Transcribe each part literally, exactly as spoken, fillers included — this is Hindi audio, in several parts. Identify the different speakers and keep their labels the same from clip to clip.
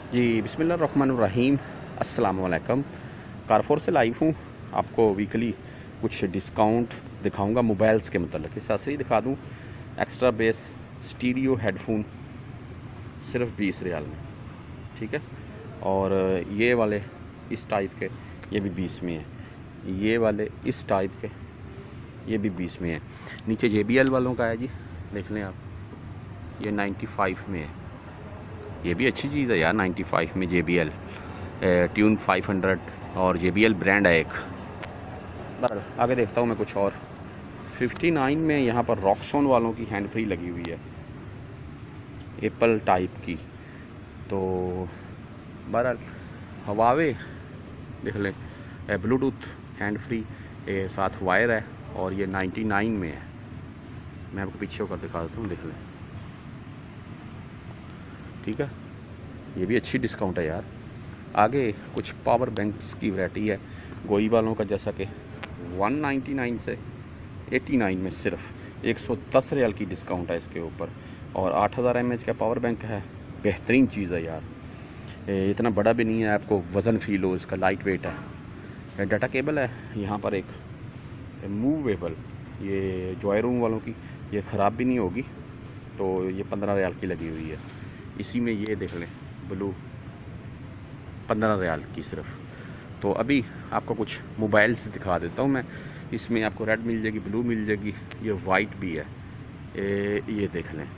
Speaker 1: जी बिस्मिल्लाहिर्रहमानिर्रहीम। अस्सलाम वालेकुम। कारफोर से लाइव हूँ। आपको वीकली कुछ डिस्काउंट दिखाऊंगा मोबाइल्स के मतलब। इस असली दिखा दूँ। एक्स्ट्रा बेस स्टीरियो हेडफोन सिर्फ बीस रियाल में, ठीक है। और ये वाले इस टाइप के ये भी बीस में है। ये वाले इस टाइप के ये भी बीस में है। नीचे जे बी एल वालों का है जी, देख लें आप, ये नाइन्टी फाइव में है। ये भी अच्छी चीज़ है यार, नाइन्टी फाइव में J B L tune five hundred और जे बी एल ब्रांड है एक। बस आगे देखता हूँ मैं कुछ और। फिफ्टी नाइन में यहाँ पर रॉक्सॉन वालों की हैंड फ्री लगी हुई है, एप्पल टाइप की। तो बहरहाल हवावे देख लें, ब्लूटूथ हैंड फ्री साथ वायर है और ये नाइन्टी नाइन में है। मैं आपको पीछे होकर दिखा देता हूँ, देख लें, ठीक है। ये भी अच्छी डिस्काउंट है यार। आगे कुछ पावर बैंक्स की वैरायटी है गोई वालों का, जैसा कि वन नाइन्टी नाइन से एटी नाइन में सिर्फ एक सौ दस रियाल की डिस्काउंट है इसके ऊपर। और आठ हज़ार एम एच का पावर बैंक है, बेहतरीन चीज़ है यार। इतना बड़ा भी नहीं है, आपको वज़न फील हो इसका, लाइट वेट है। डाटा केबल है यहाँ पर एक मूवेबल, ये जॉय रूम वालों की, ये ख़राब भी नहीं होगी। तो ये पंद्रह रियाल की लगी हुई है। इसी में ये देख लें ब्लू, पंद्रह रियाल की सिर्फ। तो अभी आपको कुछ मोबाइल्स दिखा देता हूँ मैं। इसमें आपको रेड मिल जाएगी, ब्लू मिल जाएगी, ये वाइट भी है। ये ये देख लें,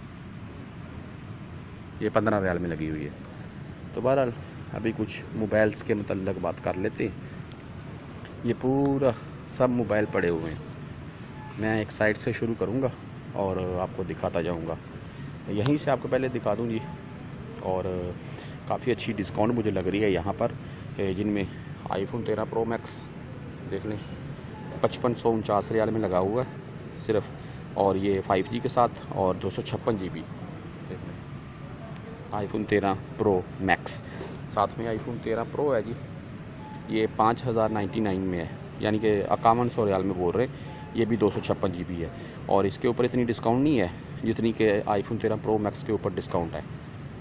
Speaker 1: ये पंद्रह रियाल में लगी हुई है। तो बहरहाल अभी कुछ मोबाइल्स के मतलब बात कर लेते हैं। ये पूरा सब मोबाइल पड़े हुए हैं। मैं एक साइड से शुरू करूँगा और आपको दिखाता जाऊँगा। यहीं से आपको पहले दिखा दूँ जी। और काफ़ी अच्छी डिस्काउंट मुझे लग रही है यहाँ पर, जिनमें आईफोन तेरह प्रो मैक्स देख लें पचपन सौ उनचास रियाल में लगा हुआ है सिर्फ। और ये फाइव जी के साथ और दो सौ छप्पन जी बी देख लें। आईफोन तेरह प्रो मैक्स साथ में आईफोन तेरह प्रो है जी, ये पाँच हज़ार नाइन्टी नाइन में है, यानी कि इक्यावन सौ रियाल में बोल रहे। ये भी दो सौ छप्पन जी बी है और इसके ऊपर इतनी डिस्काउंट नहीं है जितनी कि आईफोन तेरह प्रो मैक्स के ऊपर डिस्काउंट है।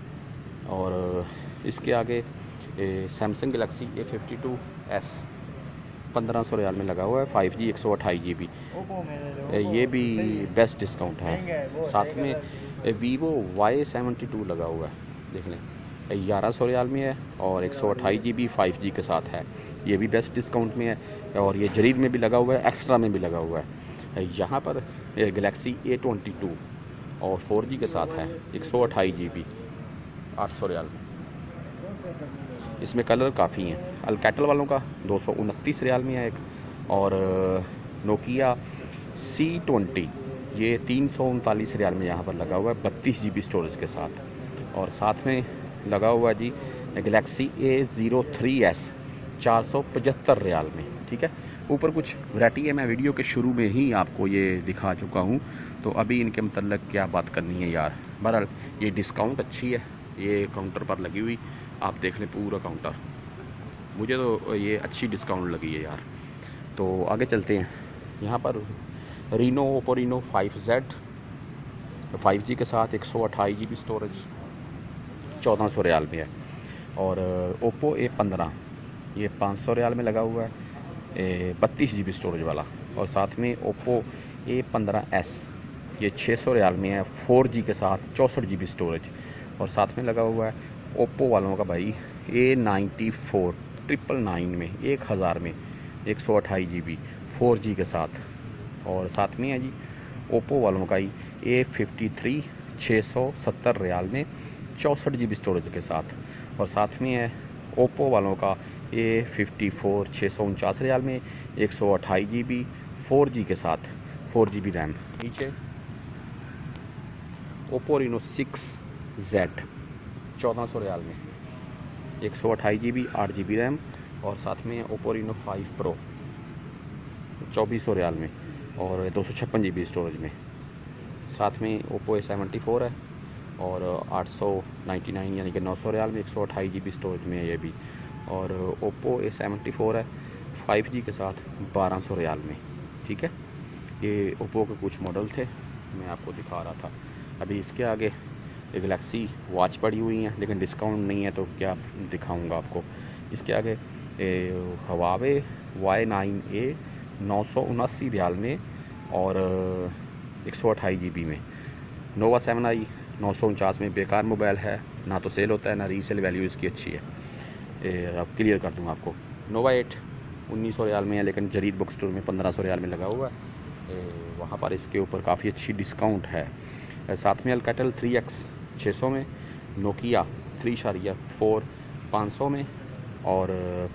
Speaker 1: और इसके आगे Samsung Galaxy A fifty two S पंद्रह सौ रियाल में लगा हुआ है, फाइव जी एक सौ अट्ठाईस जी बी। ये भी बेस्ट डिस्काउंट है। साथ में वीवो वाई सेवेंटी टू लगा हुआ है, देख लें, ग्यारह सौ रियाल में है और एक सौ अट्ठाईस जी बी फाइव जी के साथ है। ये भी बेस्ट डिस्काउंट में है। और ये जरीद में भी लगा हुआ है, एक्स्ट्रा में भी लगा हुआ है। यहाँ पर गलेक्सी ए ट्वेंटी टू और फोर जी के साथ है, एक सौ अट्ठाईस जी बी आठ सौ रियाल में। इसमें कलर काफ़ी हैं। अल्कैटल वालों का दो सौ उनतीस रियाल में है एक। और नोकिया सी ट्वेंटी ये तीन सौ उनतालीस रियाल में यहाँ पर लगा हुआ है, बत्तीस जी बी स्टोरेज के साथ। और साथ में लगा हुआ जी Galaxy A zero three S चार सौ पचहत्तर रियाल में, ठीक है। ऊपर कुछ वैरायटी है, मैं वीडियो के शुरू में ही आपको ये दिखा चुका हूँ। तो अभी इनके मतलब क्या बात करनी है यार। बहरहाल ये डिस्काउंट अच्छी है, ये काउंटर पर लगी हुई, आप देख लें पूरा काउंटर। मुझे तो ये अच्छी डिस्काउंट लगी है यार। तो आगे चलते हैं। यहाँ पर Reno, Oppo Reno five Z five G के साथ एक सौ अट्ठाईस जी बी स्टोरेज चौदह सौ रियाल में है। और ओप्पो ए पंद्रह ये पाँच सौ रियाल में लगा हुआ है, बत्तीस जी बी स्टोरेज वाला। और साथ में ओप्पो ए पंद्रह एस ये छः सौ रियाल में है, फोर जी के साथ चौंसठ जी बी स्टोरेज। और साथ में लगा हुआ है ओप्पो वालों का भाई A ninety four triple nine में एक हज़ार में एक सौ अट्ठाईस जी बी फोर जी के साथ। और साथ में है जी ओप्पो वालों का ही ए फिफ्टी थ्री छः सौ सत्तर रियाल में चौंसठ जी बी स्टोरेज के साथ। और साथ में है ओप्पो वालों का ए फिफ्टी फोर छः सौ उनचास रियाल में एक सौ अट्ठाईस जी बी फोर जी के साथ, फोर जी बी रैम। नीचे ओप्पो रीनो सिक्स जेड चौदह सौ रियाल में एक सौ अट्ठाईस जी बी आठ जी बी रैम। और साथ में ओप्पो रीनो फाइव प्रो चौबीस सौ रियाल में और दो सौ छप्पन जी बी स्टोरेज में। साथ में ओप्पो ए सेवेंटी फोर है और आठ सौ नाइन्टी नाइन यानी कि नौ सौ रियाल में एक सौ अट्ठाईस जी बी स्टोरेज में है ये भी। और ओप्पो ए सेवेंटी फोर है फाइव जी के साथ बारह सौ रियाल में, ठीक है। ये ओप्पो के कुछ मॉडल थे मैं आपको दिखा रहा था। अभी इसके आगे गैलेक्सी वॉच पड़ी हुई हैं, लेकिन डिस्काउंट नहीं है तो क्या दिखाऊंगा आपको। इसके आगे हवावे वाई नाइन ए नौ सौ उनासी रियाल में और एक सौ अट्ठाईस जी बी में। नोवा सेवन आई नौ सौ उनचास में, बेकार मोबाइल है, ना तो सेल होता है ना रीसेल वैल्यू इसकी अच्छी है। ए, अब क्लियर कर दूँगा आपको। नोवा एट उन्नीस सौ रियाल में है, लेकिन जरीद बुक स्टोर में पंद्रह सौ रियाल में लगा हुआ है। वहाँ पर इसके ऊपर काफ़ी अच्छी डिस्काउंट है। साथ में अल्कैटल थ्री एक्स छः सौ में, नोकिया थ्री शारिया फोर पाँच सौ में, और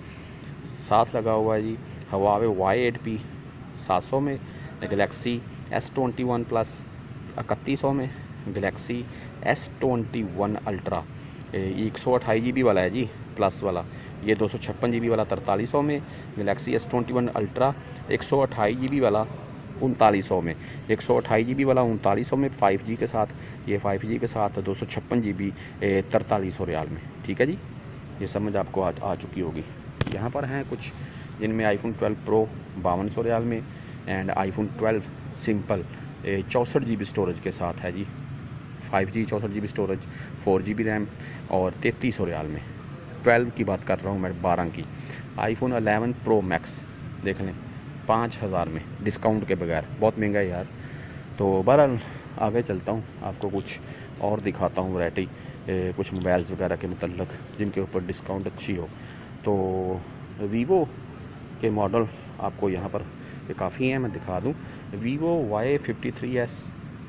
Speaker 1: साथ लगा हुआ है जी हवावे वाई एट पी सात सौ में, Galaxy S twenty one plus इकतीस सौ में, Galaxy S twenty one ultra एक सौ अट्ठाईस जी बी वाला है जी प्लस वाला, ये दो सौ छप्पन जी बी वाला तरतालीस सौ में, Galaxy S twenty one ultra एक सौ अट्ठाईस जी बी वाला उनतालीस सौ में, एक सौ अट्ठाईस जी बी वाला उनतालीस सौ में फाइव जी के साथ, ये फाइव जी के साथ दो सौ छप्पन जी बी तरतालीस सौ रियाल में। ठीक है जी, ये समझ आपको आ, आ चुकी होगी। यहाँ पर हैं कुछ जिनमें आईफोन ट्वेल्व प्रो बावन सौ रियाल में एंड आईफोन ट्वेल्व सिंपल चौंसठ जी बी स्टोरेज के साथ है जी, फाइव जी चौंसठ G B storage, four G B RAM और तैंतीस सौ रियाल में। ट्वेल्व की बात कर रहा हूँ मैं, बारह की। आईफोन अलेवन प्रो मैक्स देख लें पाँच हज़ार में डिस्काउंट के बगैर, बहुत महंगा है यार। तो बहरहाल आगे चलता हूँ, आपको कुछ और दिखाता हूँ वैरायटी कुछ मोबाइल्स वगैरह के मतलब जिनके ऊपर डिस्काउंट अच्छी हो। तो वीवो के मॉडल आपको यहाँ पर काफ़ी हैं, मैं दिखा दूँ। Vivo Y fifty three S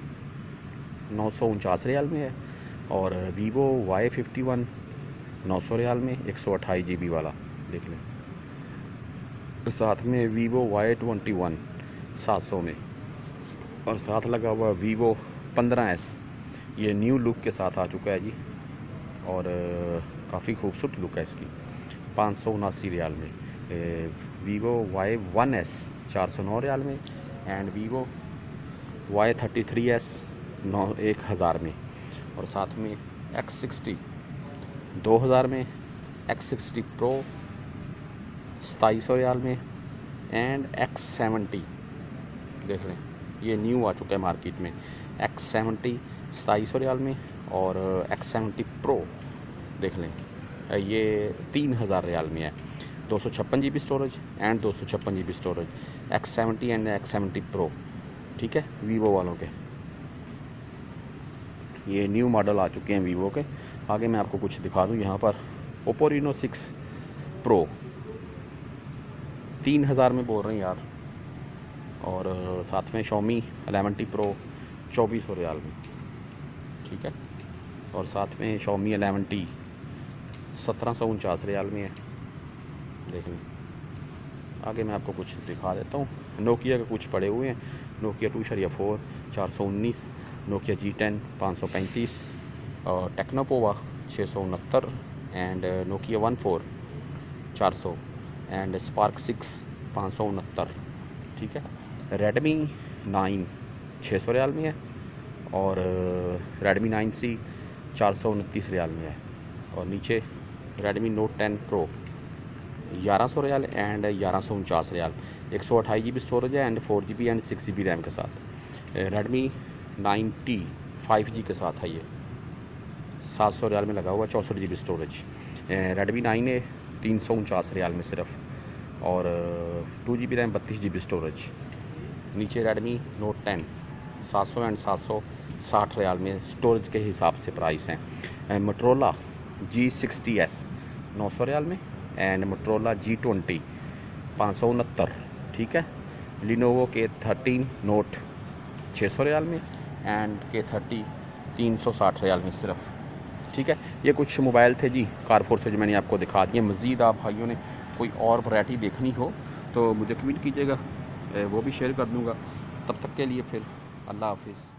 Speaker 1: नौ सौ उनचास रियाल में है, और वीवो वाई फिफ्टी वन नौ सौ रियाल में एक सौ अट्ठाईस जी बी वाला देख लें। साथ में वीवो वाई ट्वेंटी वन सात सौ में, और साथ लगा हुआ वीवो पंद्रह एस, ये न्यू लुक के साथ आ चुका है जी, और काफ़ी खूबसूरत लुक है इसकी, पाँच सौ उनासी रियाल में। वीवो वाई वन एस चार सौ नौ रियाल में, and Vivo Y thirty three S नौ एक हज़ार में, और साथ में एक्स सिक्सटी दो हज़ार में, एक्स सिक्सटी प्रो सताईस सौ रियाल में, एंड एक्स सेवेंटी देख लें, ये न्यू आ चुका है मार्केट में, एक्स सेवेंटी सताईस सौ रियाल में, और एक्स सेवेंटी प्रो देख लें ये तीन हज़ार रियाल में है, दो सौ छप्पन जी बी स्टोरेज एंड दो सौ छप्पन G B storage, X seventy and X seventy pro. ठीक है, वीवो वालों के ये न्यू मॉडल आ चुके हैं वीवो के। आगे मैं आपको कुछ दिखा दूं, यहाँ पर ओप्पो रीनो सिक्स प्रो तीन हज़ार में बोल रहे हैं यार, और साथ में शॉमी एलेवन टी प्रो चौबीस सौ रियाल में। ठीक है, और साथ में शॉमी एलेवन टी सत्रह सौ उनचास रियाल में है, देख लें। आगे मैं आपको कुछ दिखा देता हूँ। नोकिया के कुछ पड़े हुए हैं, नोकिया टू शरिया फोर चार सौ उन्नीस, नोकिया जी टेन पाँच सौ पैंतीस, और टेक्नोपोवा छः सौ उनहत्तर, एंड नोकिया वन फोर चार सौ, एंड स्पार्क सिक्स पाँच सौ उनहत्तर। ठीक है, रेडमी नाइन छः सौ रियाल में है, और रेडमी नाइन सी चार सौ उनतीस रियाल में है, और नीचे रेडमी नोट टेन प्रो ग्यारह सौ रियाल एंड ग्यारह सौ उनचास रियाल, एक सौ अट्ठाईस जी बी स्टोरेज है and four G B and six G B RAM के साथ। Redmi nine T five G के साथ है, ये सात सौ रियाल में लगा हुआ, चौंसठ G B storage. Redmi nine A तीन सौ उनचास रियाल में सिर्फ, और टू जी बी रैम बत्तीस जी बी स्टोरेज। नीचे रेडमी नोट टेन सात सौ एंड सात सौ साठ रियाल में स्टोरेज के हिसाब से प्राइस हैं। मोटरोला जी सिक्सटी एस नौ सौ रियाल में, एंड मोटरोला जी ट्वेंटी पाँच सौ उनहत्तर। ठीक है, लिनोवो के थर्टीन नोट छः सौ रियाल में, एंड के थर्टी तीन सौ साठ रियाल में सिर्फ। ठीक है, ये कुछ मोबाइल थे जी कारफोर से जो मैंने आपको दिखा दिए। मज़ीद आप भाइयों ने कोई और वैरायटी देखनी हो तो मुझे कमेंट कीजिएगा, वो भी शेयर कर दूँगा। तब तक के लिए फिर अल्लाह हाफिज़।